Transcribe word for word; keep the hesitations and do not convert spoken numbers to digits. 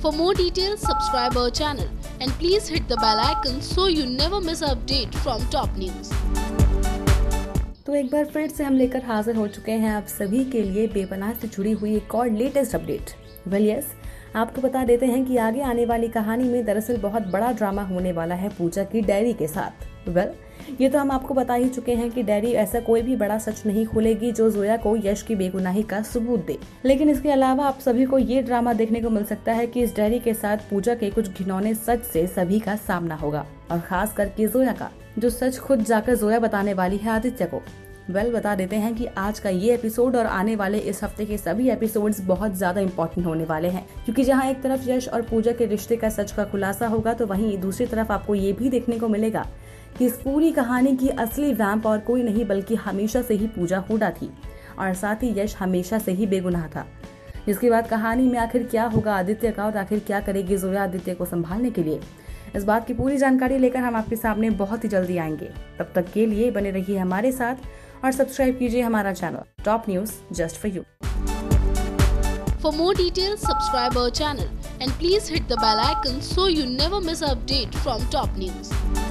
For more details, subscribe our channel and please hit the bell icon so you never miss an update from top news. तो एक बार फिर से हम लेकर हाजिर हो चुके हैं आप सभी के लिए बेपनाह से जुड़ी हुई एक और लेटेस्ट अपडेट। वेल यस, आपको बता देते हैं कि आगे आने वाली कहानी में दरअसल बहुत बड़ा ड्रामा होने वाला है पूजा की डायरी के साथ। वेल ये तो हम आपको बता ही चुके हैं कि डायरी ऐसा कोई भी बड़ा सच नहीं खोलेगी जो जोया को यश की बेगुनाही का सबूत दे, लेकिन इसके अलावा आप सभी को ये ड्रामा देखने को मिल सकता है कि इस डायरी के साथ पूजा के कुछ घिनौने सच से सभी का सामना होगा, और खास करके जोया का, जो सच खुद जाकर जोया बताने वाली है आदित्य को। वेल बता देते हैं कि आज का ये एपिसोड और आने वाले इस हफ्ते के सभी एपिसोड्स बहुत ज्यादा इम्पोर्टेंट होने वाले हैं, क्योंकि जहां एक तरफ यश और पूजा के रिश्ते का सच का खुलासा होगा, तो वहीं दूसरी तरफ आपको ये भी देखने को मिलेगा कि इस पूरी कहानी की असली वैम्प और कोई नहीं बल्कि हमेशा से ही पूजा हुडा थी, और साथ ही यश हमेशा से ही बेगुनाह था। जिसके बाद कहानी में आखिर क्या होगा आदित्य का, और आखिर क्या करेगी जोया आदित्य को संभालने के लिए, इस बात की पूरी जानकारी लेकर हम आपके सामने बहुत ही जल्दी आएंगे। तब तक के लिए बने रहिए हमारे साथ और सब्सक्राइब कीजिए हमारा channel top news just for you. For more details, subscribe our channel and please hit the bell icon so you never miss an update from top news.